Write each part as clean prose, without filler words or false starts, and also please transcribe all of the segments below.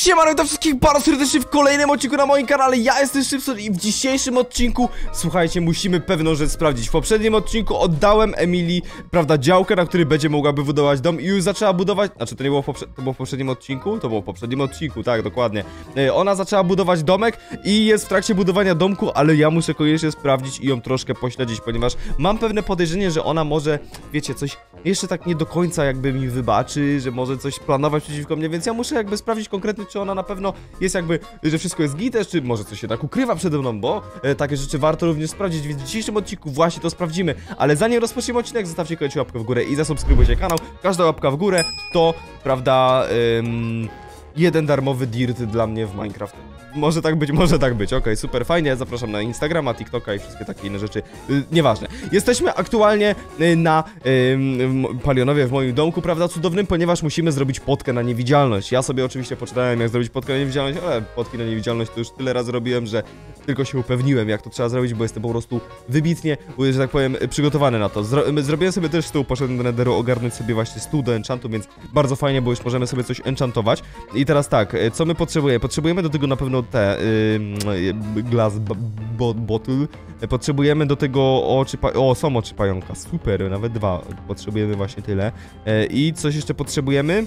Siemano, witam wszystkich bardzo serdecznie w kolejnym odcinku na moim kanale. Ja jestem Szybson i w dzisiejszym odcinku, słuchajcie, musimy pewną rzecz sprawdzić. W poprzednim odcinku oddałem Emilii, prawda, działkę, na której będzie mogłaby budować dom i już zaczęła budować. Znaczy, to nie było to było w poprzednim odcinku? To było w poprzednim odcinku, tak, dokładnie. Ona zaczęła budować domek i jest w trakcie budowania domku, ale ja muszę koniecznie sprawdzić i ją troszkę pośledzić, ponieważ mam pewne podejrzenie, że ona może, wiecie, coś jeszcze tak nie do końca jakby mi wybaczy, że może coś planować przeciwko mnie, więc ja muszę jakby sprawdzić konkretnie, czy ona na pewno jest jakby, że wszystko jest gites, czy może coś się tak ukrywa przede mną, bo takie rzeczy warto również sprawdzić, więc w dzisiejszym odcinku właśnie to sprawdzimy. Ale zanim rozpoczniemy odcinek, zostawcie koniecznie łapkę w górę i zasubskrybujcie kanał. Każda łapka w górę to, prawda, jeden darmowy dirt dla mnie w Minecraft. Może tak być, okej, super, fajnie, zapraszam na Instagrama, TikToka i wszystkie takie inne rzeczy, nieważne. Jesteśmy aktualnie na Palionowie w moim domku, prawda, cudownym, ponieważ musimy zrobić potkę na niewidzialność. Ja sobie oczywiście poczytałem, jak zrobić potkę na niewidzialność, ale potki na niewidzialność to już tyle razy robiłem, że tylko się upewniłem, jak to trzeba zrobić, bo jestem po prostu wybitnie, że tak powiem, przygotowany na to. Zrobiłem sobie też stół, poszedłem do Netheru ogarnąć sobie właśnie stół do enchantu, więc bardzo fajnie, bo już możemy sobie coś enchantować. I teraz tak, co my potrzebujemy? Potrzebujemy do tego na pewno te glass bottle. Potrzebujemy do tego są oczy pająka, super, nawet dwa. Potrzebujemy właśnie tyle. I coś jeszcze potrzebujemy?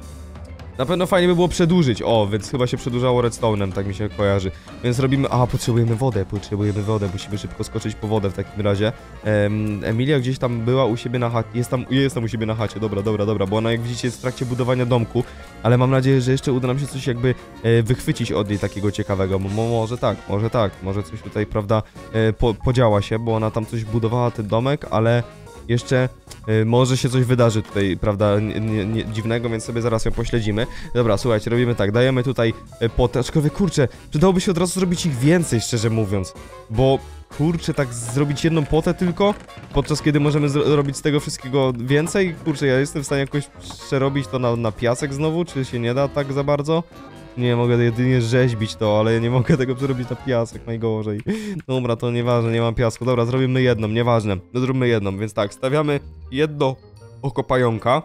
Na pewno fajnie by było przedłużyć, więc chyba się przedłużało redstone'em, tak mi się kojarzy. Więc robimy, potrzebujemy wodę, musimy szybko skoczyć po wodę w takim razie. Emilia gdzieś tam była u siebie na chacie, jest tam u siebie na chacie, dobra, bo ona jak widzicie jest w trakcie budowania domku, ale mam nadzieję, że jeszcze uda nam się coś jakby wychwycić od niej takiego ciekawego, może coś tutaj, prawda, podziała się, bo ona tam coś budowała, ten domek, ale jeszcze może się coś wydarzy tutaj, prawda, dziwnego, więc sobie zaraz ją pośledzimy. Dobra, słuchajcie, robimy tak, dajemy tutaj potę, aczkolwiek kurczę, przydałoby się od razu zrobić ich więcej, szczerze mówiąc, bo kurczę, tak zrobić jedną potę tylko, podczas kiedy możemy robić z tego wszystkiego więcej, kurczę, ja jestem w stanie jakoś przerobić to na piasek znowu, czy się nie da tak za bardzo? Nie, mogę jedynie rzeźbić to, ale nie mogę tego przerobić na piasek, najgorzej. Dobra, to nieważne, nie mam piasku. Dobra, zrobimy jedną, nieważne. No, zróbmy jedną, więc tak, stawiamy jedno oko pająka.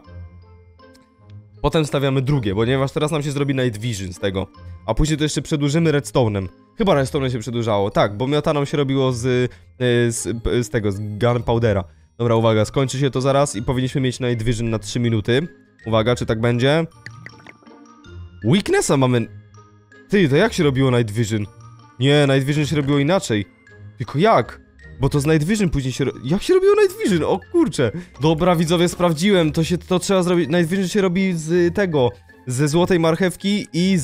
Potem stawiamy drugie, ponieważ teraz nam się zrobi night vision z tego. A później to jeszcze przedłużymy redstone'em. Chyba redstone'em się przedłużało, tak, bo miotaną się robiło z gunpowdera. Dobra, uwaga, skończy się to zaraz i powinniśmy mieć night vision na 3 minuty. Uwaga, czy tak będzie? Weaknessa mamy... Ty, to jak się robiło Night Vision? Nie, Night Vision się robiło inaczej. Tylko jak? Bo to z Night Vision później się... Jak się robiło Night Vision? O kurczę. Dobra, widzowie, sprawdziłem. To trzeba zrobić... Night Vision się robi z tego... Ze złotej marchewki i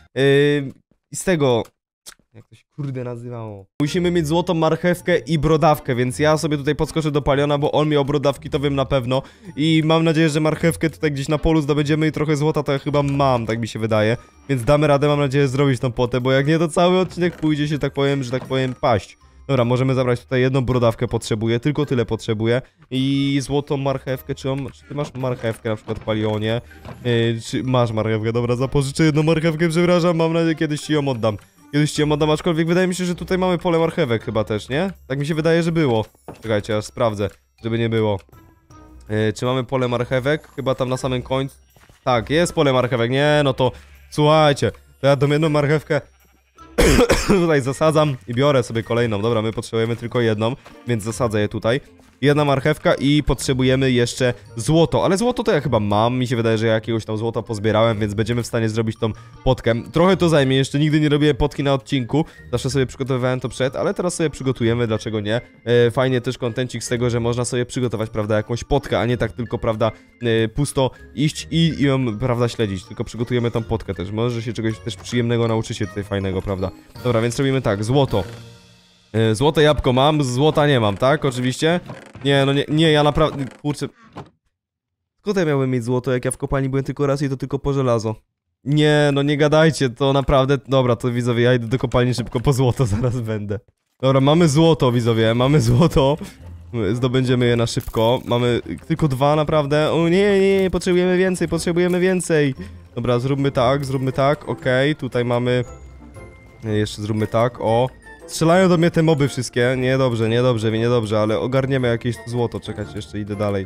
z tego... Jak to się kurde nazywało? Musimy mieć złotą marchewkę i brodawkę, więc ja sobie tutaj podskoczę do Paliona, bo on miał brodawki, to wiem na pewno. I mam nadzieję, że marchewkę tutaj gdzieś na polu zdobędziemy i trochę złota to ja chyba mam, tak mi się wydaje. Więc damy radę, mam nadzieję, zrobić tą potę, bo jak nie, to cały odcinek pójdzie się, tak powiem, że tak powiem, paść. Dobra, możemy zabrać tutaj jedną brodawkę, potrzebuję, tylko tyle potrzebuję. I złotą marchewkę, czy ty masz marchewkę na przykład, Palionie? Czy masz marchewkę? Dobra, zapożyczę jedną marchewkę, przepraszam, mam nadzieję, kiedyś ci ją oddam. Kiedyś ci ją oddam, aczkolwiek wydaje mi się, że tutaj mamy pole marchewek chyba też, nie? Tak mi się wydaje, że było. Czekajcie, aż sprawdzę, żeby nie było. Czy mamy pole marchewek? Chyba tam na samym końcu. Tak, jest pole marchewek, nie, no to... Słuchajcie, to ja tą jedną marchewkę tutaj zasadzam i biorę sobie kolejną. Dobra, my potrzebujemy tylko jedną, więc zasadzę je tutaj. Jedna marchewka i potrzebujemy jeszcze złoto, ale złoto to ja chyba mam, mi się wydaje, że ja jakiegoś tam złota pozbierałem, więc będziemy w stanie zrobić tą potkę. Trochę to zajmie, jeszcze nigdy nie robiłem potki na odcinku, zawsze sobie przygotowywałem to przed, ale teraz sobie przygotujemy, dlaczego nie? Fajnie też kontencik z tego, że można sobie przygotować, prawda, jakąś potkę, a nie tak tylko, prawda, pusto iść i ją, prawda, śledzić, tylko przygotujemy tą potkę też, może się czegoś też przyjemnego nauczycie tutaj fajnego, prawda? Dobra, więc robimy tak, złoto. Złote jabłko mam, złota nie mam, tak? Oczywiście. Nie, no nie, ja naprawdę... Kurczę... Skąd ja miałem mieć złoto, jak ja w kopalni byłem tylko raz i to tylko po żelazo? Nie, no nie gadajcie, to naprawdę... Dobra, to widzowie, ja idę do kopalni szybko po złoto, zaraz będę. Dobra, mamy złoto, widzowie, mamy złoto. Zdobędziemy je na szybko. Mamy tylko dwa, naprawdę. O nie, potrzebujemy więcej. Dobra, zróbmy tak, okej, tutaj mamy... Jeszcze zróbmy tak, Strzelają do mnie te moby wszystkie, niedobrze, ale ogarniemy jakieś złoto, czekać, jeszcze idę dalej.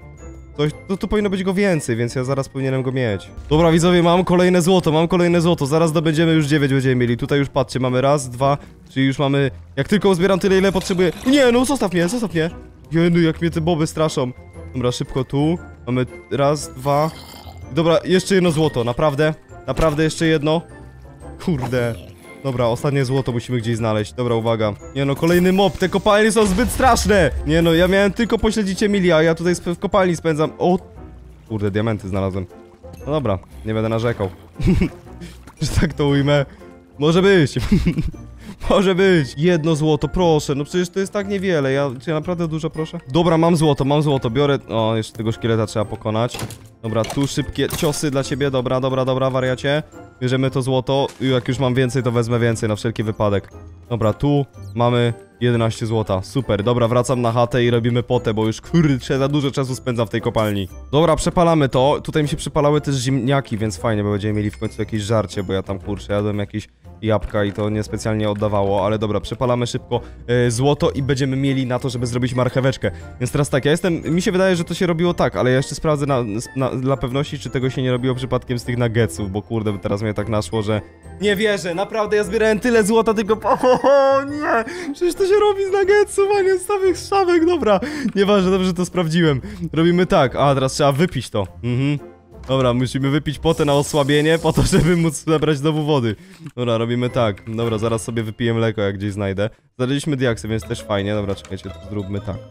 Coś, tu powinno być go więcej, więc ja zaraz powinienem go mieć. Dobra, widzowie, mam kolejne złoto, zaraz dobędziemy już 9 będziemy mieli. Tutaj już patrzcie, mamy raz, dwa, czyli już mamy... Jak tylko uzbieram tyle, ile potrzebuję... Nie, no zostaw mnie. Jenu, jak mnie te boby straszą. Dobra, szybko tu. Mamy raz, dwa... Dobra, jeszcze jedno złoto, naprawdę jeszcze jedno. Kurde. Dobra, ostatnie złoto musimy gdzieś znaleźć. Dobra, uwaga. Nie no, kolejny mob, te kopalnie są zbyt straszne. Nie no, ja miałem tylko pośledzić Emilia, a ja tutaj w kopalni spędzam. O! Kurde, diamenty znalazłem. No dobra, nie będę narzekał. Że tak to ujmę. Może być. Może być. Jedno złoto, proszę. No przecież to jest tak niewiele. Czy ja naprawdę dużo proszę? Dobra, mam złoto. Biorę... O, jeszcze tego szkieleta trzeba pokonać. Dobra, tu szybkie ciosy dla ciebie. Dobra, wariacie. Bierzemy to złoto. I jak już mam więcej, to wezmę więcej na wszelki wypadek. Dobra, tu mamy 11 złota. Super, dobra, wracam na chatę i robimy potę, bo już kurczę, za dużo czasu spędzam w tej kopalni. Dobra, przepalamy to. Tutaj mi się przypalały też ziemniaki, więc fajnie, bo będziemy mieli w końcu jakieś żarcie, bo ja tam kurczę, jadłem jakieś jabłka i to niespecjalnie oddawało, ale dobra, przepalamy szybko złoto i będziemy mieli na to, żeby zrobić marcheweczkę. Więc teraz tak, mi się wydaje, że to się robiło tak, ale ja jeszcze sprawdzę dla pewności, czy tego się nie robiło przypadkiem z tych nuggetsów, bo kurde, teraz mnie tak naszło, że... Nie wierzę, naprawdę, ja zbierałem tyle złota, tylko... O nie! Przecież to się robi z nuggetsów, a nie z samych sztabek, dobra. Nieważne, dobrze, że to sprawdziłem. Robimy tak, a teraz trzeba wypić to. Dobra, musimy wypić potę na osłabienie, po to, żeby móc zabrać znowu wody. Dobra, robimy tak. Dobra, zaraz sobie wypiję mleko, jak gdzieś znajdę. Znaleźliśmy diaksy, więc też fajnie. Dobra, czekajcie, to zróbmy tak.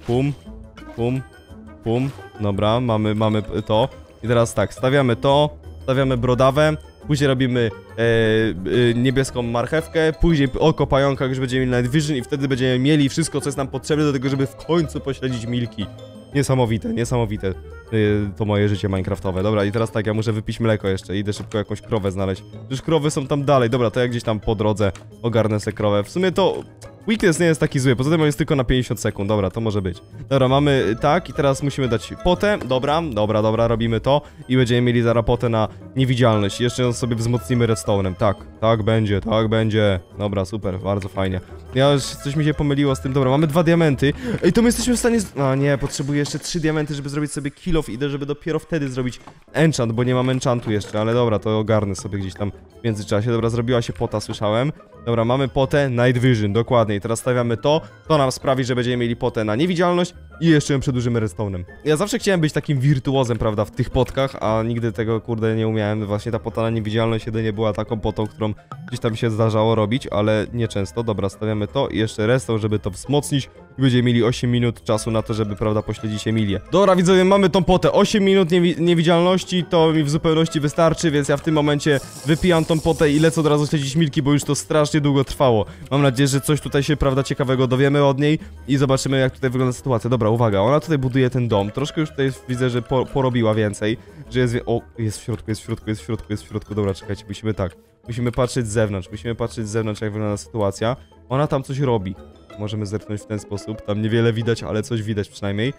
Pum. Dobra, mamy to. I teraz tak, stawiamy to, stawiamy brodawę. Później robimy niebieską marchewkę, później oko pająka, już będziemy mieli Night Vision i wtedy będziemy mieli wszystko, co jest nam potrzebne do tego, żeby w końcu pośledzić Milki. Niesamowite to moje życie minecraftowe. Dobra, i teraz tak, ja muszę wypić mleko jeszcze, idę szybko jakąś krowę znaleźć. Już krowy są tam dalej, dobra, to ja gdzieś tam po drodze ogarnę sobie krowę. W sumie to weakness nie jest taki zły, poza tym on jest tylko na 50 sekund, dobra, to może być. Dobra, mamy tak i teraz musimy dać potę, dobra, robimy to i będziemy mieli zaraz potę na niewidzialność. Jeszcze ją sobie wzmocnimy redstone'em, tak będzie. Dobra, super, bardzo fajnie. Ja już coś mi się pomyliło z tym, dobra, mamy 2 diamenty. Ej, to my jesteśmy w stanie... A nie, potrzebuję jeszcze 3 diamenty, żeby zrobić sobie kill off. Idę, żeby dopiero wtedy zrobić enchant, bo nie mam enchantu jeszcze, ale dobra, to ogarnę sobie gdzieś tam w międzyczasie. Dobra, zrobiła się pota, słyszałem. Dobra, mamy potę Night Vision, dokładnie. I teraz stawiamy to nam sprawi, że będziemy mieli potę na niewidzialność i jeszcze ją przedłużymy redstone'em. Ja zawsze chciałem być takim wirtuozem, prawda, w tych potkach, a nigdy tego, kurde, nie umiałem. Właśnie ta pota na niewidzialność jedynie była taką potą, którą gdzieś tam się zdarzało robić, ale nieczęsto. Dobra, stawiamy to i jeszcze redstone, żeby to wzmocnić i będziemy mieli 8 minut czasu na to, żeby, prawda, pośledzić Emilię. Dobra, widzowie, mamy tą potę. 8 minut niewidzialności, to mi w zupełności wystarczy, więc ja w tym momencie wypijam tą potę i lecę od razu śledzić Milki, bo już to strasznie długo trwało. Mam nadzieję, że coś tutaj się, prawda, ciekawego dowiemy od niej i zobaczymy, jak tutaj wygląda sytuacja. Dobra, uwaga, ona tutaj buduje ten dom. Troszkę już tutaj widzę, że porobiła więcej, że jest... O, jest w środku. Dobra, czekajcie, musimy patrzeć z zewnątrz, jak wygląda sytuacja. Ona tam coś robi. Możemy zerknąć w ten sposób. Tam niewiele widać, ale coś widać przynajmniej.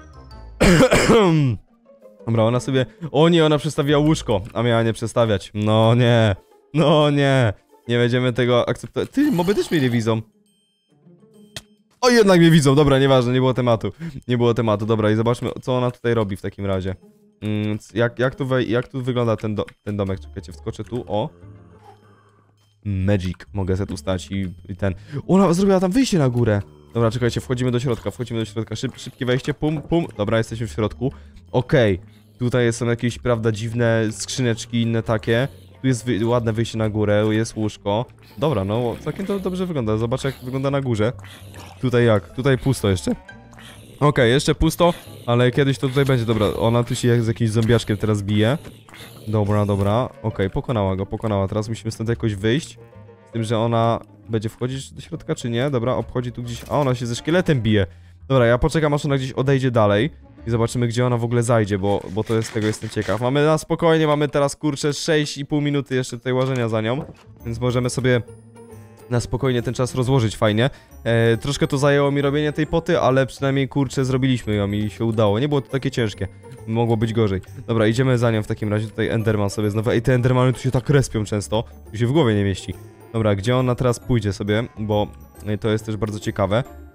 Dobra, ona sobie... O nie, ona przestawiła łóżko, a miała nie przestawiać. No nie. Nie będziemy tego akceptować. Ty, moby też mnie nie widzą. O, jednak mnie widzą, dobra, nieważne, nie było tematu, dobra, i zobaczmy, co ona tutaj robi w takim razie. Jak tu wygląda ten domek, czekajcie, wskoczę tu, o. Magic, mogę sobie tu stać i ten... Ona zrobiła tam wyjście na górę. Dobra, czekajcie, wchodzimy do środka, szybkie wejście, pum, dobra, jesteśmy w środku. Okej, tutaj są jakieś, prawda, dziwne skrzyneczki, inne takie. Tu jest ładne wyjście na górę, jest łóżko. Dobra, no, całkiem to dobrze wygląda, zobaczę, jak wygląda na górze. Tutaj jak? Tutaj pusto jeszcze. Okej, jeszcze pusto, ale kiedyś to tutaj będzie, dobra, ona tu się z jakimś zombiaczkiem teraz bije. Dobra, okej, pokonała, teraz musimy stąd jakoś wyjść. Z tym, że ona będzie wchodzić do środka, czy nie? Dobra, obchodzi tu gdzieś, a ona się ze szkieletem bije. Dobra, ja poczekam, aż ona gdzieś odejdzie dalej. I zobaczymy, gdzie ona w ogóle zajdzie, bo tego jestem ciekaw. Mamy na spokojnie, mamy teraz, kurczę, 6,5 minuty jeszcze tutaj łażenia za nią. Więc możemy sobie na spokojnie ten czas rozłożyć fajnie. Troszkę to zajęło mi robienie tej poty, ale przynajmniej, kurczę, zrobiliśmy ją i się udało. Nie było to takie ciężkie. Mogło być gorzej. Dobra, idziemy za nią w takim razie. Tutaj Enderman sobie znowu. Ej, te Endermany tu się tak respią często. Tu się w głowie nie mieści. Dobra, gdzie ona teraz pójdzie sobie, bo to jest też bardzo ciekawe.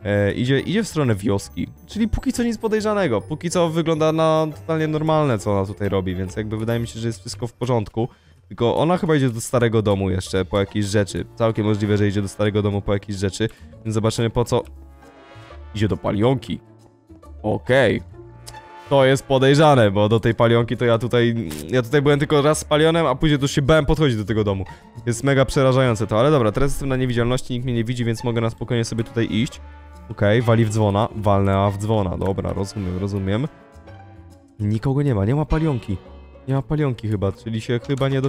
Idzie w stronę wioski. Czyli póki co nic podejrzanego. Póki co wygląda na totalnie normalne, co ona tutaj robi, więc jakby wydaje mi się, że jest wszystko w porządku. Tylko ona chyba idzie do starego domu jeszcze po jakieś rzeczy. Całkiem możliwe, że idzie do starego domu po jakieś rzeczy. Więc zobaczymy po co. Idzie do palionki. Okej. To jest podejrzane, bo do tej palionki to ja tutaj byłem tylko raz z palionem, a później to się bałem podchodzić do tego domu. Jest mega przerażające to, ale dobra, teraz jestem na niewidzialności, nikt mnie nie widzi, więc mogę na spokojnie sobie tutaj iść. Okej, wali w dzwona, walnęła w dzwona, dobra, rozumiem. Nikogo nie ma palionki. Nie ma palionki chyba, czyli się chyba nie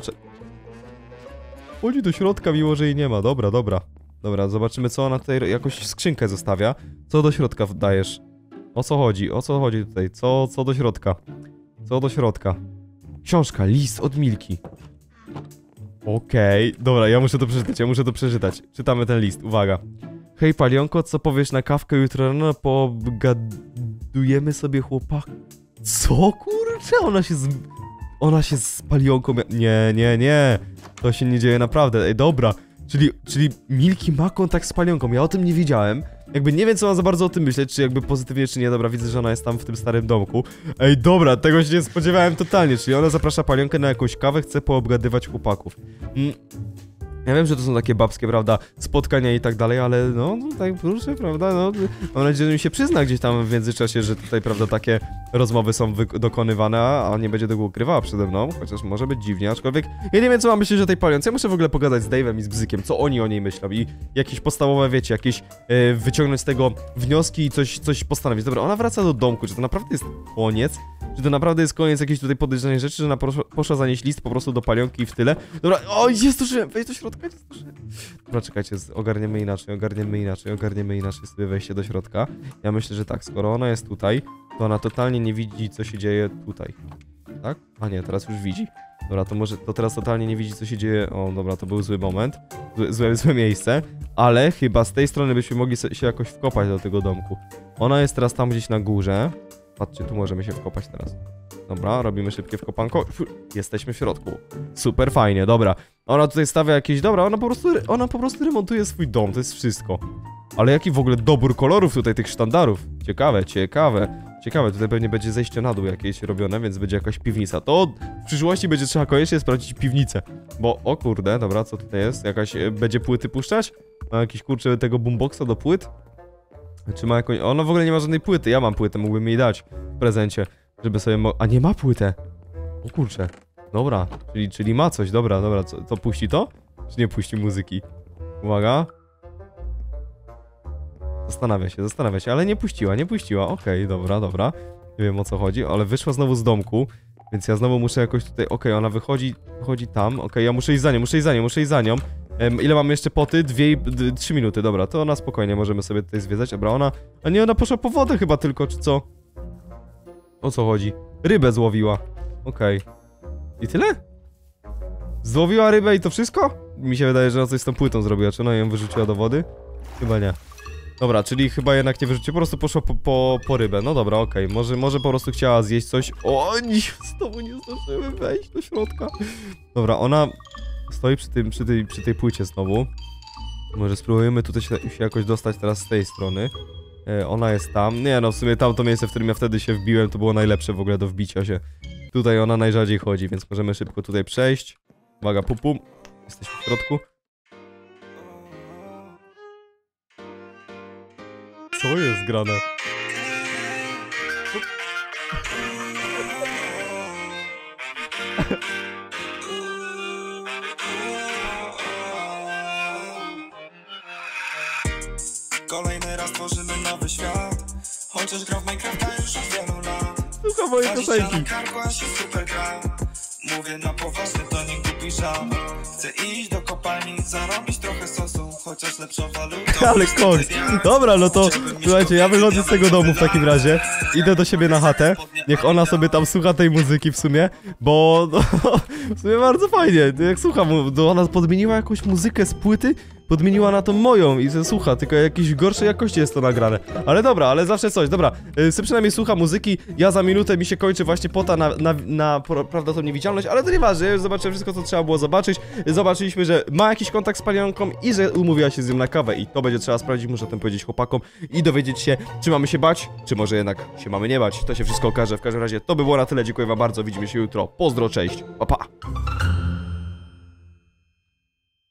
Chodzi do środka, mimo że jej nie ma, dobra. Dobra, zobaczymy co ona tutaj, jakąś skrzynkę zostawia. Co do środka dajesz? O co chodzi? O co chodzi tutaj? Co do środka? Co do środka? Książka, list od Milki. Okej, dobra, ja muszę to przeczytać. Czytamy ten list, uwaga. Hej palionko, co powiesz na kawkę jutro rano? Pogadujemy sobie chłopak. Co kurczę? Ona się z palionką... Nie. To się nie dzieje naprawdę. Ej, dobra. Czyli Milki ma kontakt z palionką. Ja o tym nie wiedziałem. Jakby nie wiem, co mam za bardzo o tym myśleć, czy jakby pozytywnie, czy nie. Dobra, widzę, że ona jest tam w tym starym domku. Ej, dobra, tego się nie spodziewałem totalnie. Czyli ona zaprasza palionkę na jakąś kawę, chce poobgadywać chłopaków. Ja wiem, że to są takie babskie, prawda, spotkania i tak dalej, ale no, tak proszę, prawda, no, mam nadzieję, że mi się przyzna gdzieś tam w międzyczasie, że tutaj, prawda, takie rozmowy są dokonywane, a nie będzie tego ukrywała przede mną, chociaż może być dziwnie, aczkolwiek ja nie wiem, co mam myśleć o tej palionce. Ja muszę w ogóle pogadać z Dave'em i z Bzykiem, co oni o niej myślą i jakieś podstawowe, wiecie, jakieś wyciągnąć z tego wnioski i coś postanowić. Dobra, ona wraca do domku, czy to naprawdę jest koniec? Czy to naprawdę jest koniec jakiejś tutaj podejrzanej rzeczy, że ona poszła zanieść list po prostu do palionki i w tyle? Dobra, o, nie zdążyłem, wejdź do środka, nie zdążyłem. Dobra, czekajcie, ogarniemy inaczej sobie wejście do środka. Ja myślę, że tak, skoro ona jest tutaj, to ona totalnie nie widzi, co się dzieje tutaj. Tak? A nie, teraz już widzi. Dobra, to teraz totalnie nie widzi, co się dzieje. O, dobra, to był zły moment. Złe miejsce. Ale chyba z tej strony byśmy mogli się jakoś wkopać do tego domku. Ona jest teraz tam gdzieś na górze. Patrzcie, tu możemy się wkopać teraz. Dobra, robimy szybkie wkopanko. Jesteśmy w środku. Super fajnie, dobra. Ona tutaj stawia jakieś... Dobra, ona po prostu remontuje swój dom, to jest wszystko. Ale jaki w ogóle dobór kolorów tutaj tych sztandarów. Ciekawe, tutaj pewnie będzie zejście na dół jakieś robione, więc będzie jakaś piwnica. To w przyszłości będzie trzeba koniecznie sprawdzić piwnicę. Bo, o kurde, dobra, co tutaj jest? Jakaś... będzie płyty puszczać? Ma jakiś, kurczę, tego boomboxa do płyt? Czy ma jakąś... Ona w ogóle nie ma żadnej płyty, ja mam płytę, mógłbym jej dać w prezencie, żeby sobie a nie ma płytę! O kurczę. Dobra, czyli ma coś, dobra, to puści to? Czy nie puści muzyki? Uwaga. Zastanawia się, ale nie puściła, okej, dobra. Nie wiem o co chodzi, ale wyszła znowu z domku, więc ja znowu muszę jakoś tutaj, okej, ona wychodzi tam, okej, ja muszę iść za nią. Ile mamy jeszcze poty? 3 minuty, dobra, to na spokojnie możemy sobie tutaj zwiedzać, dobra, ona poszła po wodę chyba tylko, czy co? O co chodzi? Rybę złowiła, okej. I tyle? Złowiła rybę i to wszystko? Mi się wydaje, że ona coś z tą płytą zrobiła, czy ona ją wyrzuciła do wody? Chyba nie. Dobra, czyli chyba jednak nie wyrzuciła, po prostu poszła po rybę, no dobra, okej, może po prostu chciała zjeść coś. O, znowu nie zdążyłem wejść do środka. Dobra, ona... Stoi przy tej płycie znowu. Może spróbujemy tutaj się jakoś dostać teraz z tej strony. Ona jest tam. Nie no, w sumie tamto miejsce, w którym ja wtedy się wbiłem, to było najlepsze w ogóle do wbicia się. Tutaj ona najrzadziej chodzi, więc możemy szybko tutaj przejść. Uwaga, pum. Jesteśmy w środku. Co jest grane? Kolejny raz tworzymy nowy świat. Chociaż gra w Minecrafta już od wielu lat. Słuchaj mojej piosenki. Mówię na poważnie, to nie głupi żart. Chcę iść do kopalni, zarobić trochę sosu, chociaż lepszą walutą. Ale koks. Dobra, no to słuchajcie, ja wychodzę z tego domu w takim razie. Idę do siebie na chatę. Niech ona sobie tam słucha tej muzyki w sumie, bo no, w sumie bardzo fajnie. Jak słucham, ona podmieniła jakąś muzykę z płyty, podmieniła na tą moją i se słucha, tylko jakiejś gorszej jakości jest to nagrane. Ale dobra, ale zawsze coś, dobra. Sy przynajmniej słucha muzyki, ja za minutę mi się kończy właśnie pota prawda, tą niewidzialność, ale to nieważne, ja już zobaczyłem wszystko, co trzeba było zobaczyć. Zobaczyliśmy, że ma jakiś kontakt z Palionką i że umówiła się z nią na kawę i to będzie trzeba sprawdzić, muszę tym powiedzieć chłopakom i dowiedzieć się, czy mamy się bać, czy może jednak się mamy nie bać. To się wszystko okaże, w każdym razie to by było na tyle, dziękuję wam bardzo, widzimy się jutro, pozdro, cześć, pa pa!